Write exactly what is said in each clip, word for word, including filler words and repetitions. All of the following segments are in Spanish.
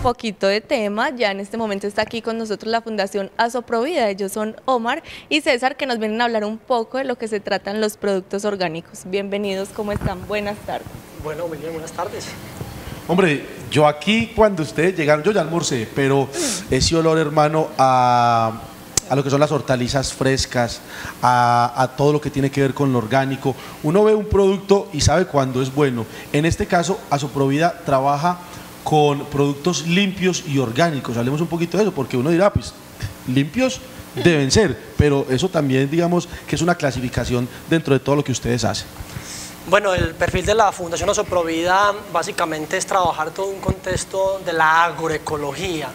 poquito de tema, ya en este momento está aquí con nosotros la Fundación Asoprovida. Ellos son Omar y César, que nos vienen a hablar un poco de lo que se tratan los productos orgánicos. Bienvenidos, ¿cómo están? Buenas tardes. Bueno, muy bien, buenas tardes. Hombre, yo aquí cuando ustedes llegaron, yo ya almorcé, pero ese olor, hermano, a, a lo que son las hortalizas frescas, a, a todo lo que tiene que ver con lo orgánico, uno ve un producto y sabe cuándo es bueno. En este caso, Asoprovida trabaja con productos limpios y orgánicos. Hablemos un poquito de eso, porque uno dirá, pues, limpios deben ser, pero eso también, digamos, que es una clasificación dentro de todo lo que ustedes hacen. Bueno, el perfil de la Fundación Asoprovida básicamente es trabajar todo un contexto de la agroecología.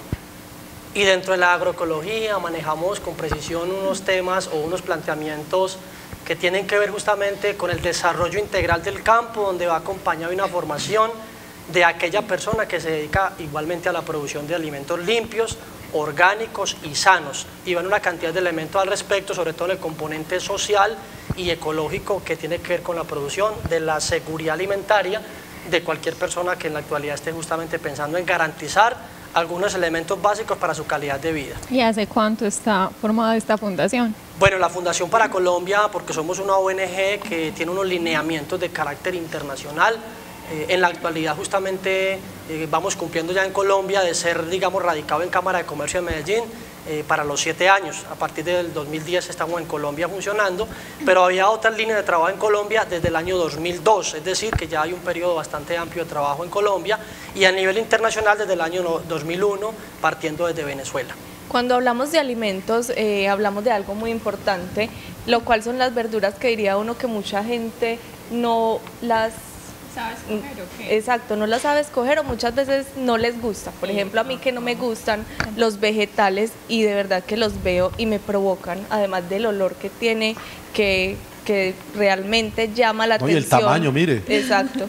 Y dentro de la agroecología manejamos con precisión unos temas o unos planteamientos que tienen que ver justamente con el desarrollo integral del campo, donde va acompañado de una formación de aquella persona que se dedica igualmente a la producción de alimentos limpios, orgánicos y sanos. Y van una cantidad de elementos al respecto, sobre todo el componente social y ecológico que tiene que ver con la producción de la seguridad alimentaria de cualquier persona que en la actualidad esté justamente pensando en garantizar algunos elementos básicos para su calidad de vida. ¿Y hace cuánto está formada esta fundación? Bueno, la Fundación para Colombia, porque somos una O N G que tiene unos lineamientos de carácter internacional. Eh, en la actualidad justamente eh, vamos cumpliendo ya en Colombia de ser, digamos, radicado en Cámara de Comercio de Medellín eh, para los siete años. A partir del dos mil diez estamos en Colombia funcionando, pero había otras líneas de trabajo en Colombia desde el año dos mil dos, es decir, que ya hay un periodo bastante amplio de trabajo en Colombia, y a nivel internacional desde el año dos mil uno, partiendo desde Venezuela. Cuando hablamos de alimentos, eh, hablamos de algo muy importante, lo cual son las verduras, que diría uno que mucha gente no las... ¿Sabes escoger o qué? Exacto, no las sabe escoger o muchas veces no les gusta. Por ejemplo, a mí que no me gustan los vegetales y de verdad que los veo y me provocan, además del olor que tiene, que, que realmente llama la No, atención. y el tamaño, mire. Exacto.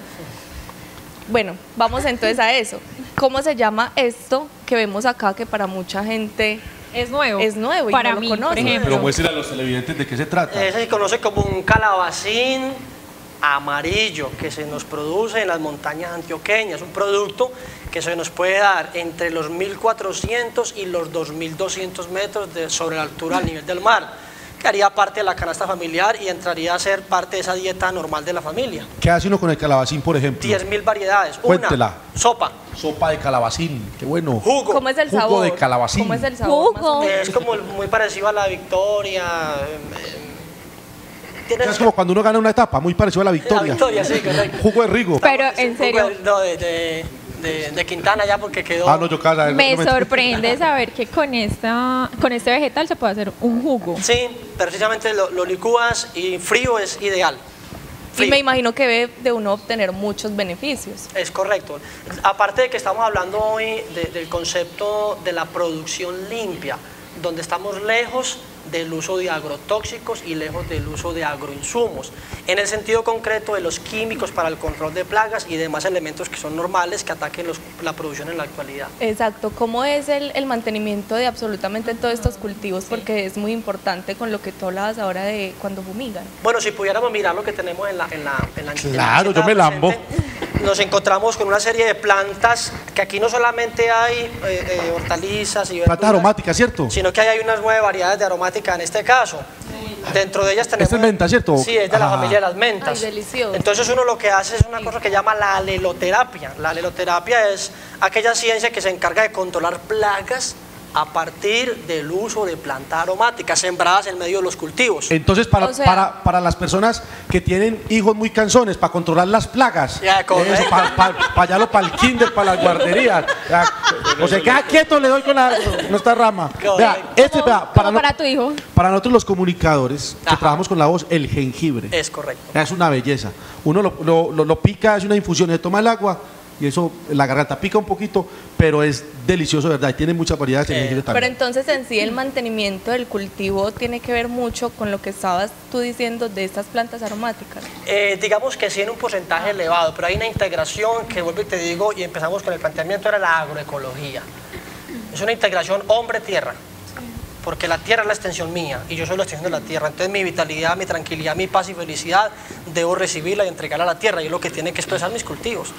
Bueno, vamos entonces a eso. ¿Cómo se llama esto que vemos acá, que para mucha gente es nuevo? Es nuevo y para no mí, lo conoce? por ejemplo. Pero muéstrenle a los televidentes de qué se trata. Ese se conoce como un calabacín amarillo que se nos produce en las montañas antioqueñas, un producto que se nos puede dar entre los mil cuatrocientos y los dos mil doscientos metros de, sobre la altura al nivel del mar, que haría parte de la canasta familiar y entraría a ser parte de esa dieta normal de la familia. ¿Qué hace uno con el calabacín, por ejemplo? diez mil variedades. Cuéntela. Una, sopa. Sopa de calabacín, qué bueno. Jugo. ¿Cómo es el Jugo sabor? de calabacín. ¿Cómo es el sabor? Más o Jugo. menos? Es como muy parecido a la Victoria. eh, tiene- Es como cuando uno gana una etapa, muy parecido a la victoria. La Victoria, sí, correcto. Jugo de Rigo. Pero Sí, en un serio, poco de- no, de, de, de- de Quintana ya, porque quedó. Ah, no, yo casa. me no, sorprende saber que con esta, con este vegetal se puede hacer un jugo. Sí, precisamente lo, lo licúas y frío es ideal. Y Frío. me imagino que debe de uno obtener muchos beneficios. Es correcto. Aparte de que estamos hablando hoy de- del concepto de la producción limpia, donde estamos lejos del uso de agrotóxicos y lejos del uso de agroinsumos, en el sentido concreto de los químicos para el control de plagas y demás elementos que son normales que ataquen los- la producción en la actualidad. Exacto, ¿cómo es el, el mantenimiento de absolutamente todos estos cultivos? Porque es muy importante con lo que tú hablabas ahora de cuando fumigan. Bueno, si pudiéramos mirar lo que tenemos en la en la, en la- en la Claro, yo receta me lambo. presente, nos encontramos con una serie de plantas que aquí no solamente hay eh, eh, hortalizas y Plantas verduras, aromáticas, ¿cierto? sino que hay unas nueve variedades de aromática en este caso. Dentro de ellas tenemos... Esta es menta, ¿cierto? Sí, es de la Ah. familia de las mentas. Ay, delicioso. Entonces uno lo que hace es una cosa que llama la aleloterapia. La aleloterapia es aquella ciencia que se encarga de controlar plagas a partir del uso de plantas aromáticas sembradas en medio de los cultivos. Entonces, para, O sea- para, para las personas que tienen hijos muy cansones, para controlar las plagas, Ya, correcto. para pa, pa allá lo- para el kinder, para las guarderías. Ya, o sea, queda quieto, le doy con la, no esta rama. Correcto. Vea, este, Como- vea, como para, no- para tu hijo. para nosotros los comunicadores, que Ajá. trabajamos con la voz, el jengibre. Es correcto. Es una belleza. Uno lo, lo- lo- lo pica, es una infusión, se toma el agua y eso, la garganta pica un poquito, pero es delicioso, ¿verdad? Y tiene muchas variedades el Eh, jengibre Pero también. entonces en sí el mantenimiento del cultivo tiene que ver mucho con lo que estabas tú diciendo de estas plantas aromáticas. Eh, digamos que sí en un porcentaje elevado, pero hay una integración que vuelvo y te digo, y empezamos con el planteamiento, era la agroecología. Es una integración hombre-tierra, porque la tierra es la extensión mía y yo soy la extensión de la tierra. Entonces mi vitalidad, mi tranquilidad, mi paz y felicidad debo recibirla y entregarla a la tierra, y es lo que tienen que expresar mis cultivos.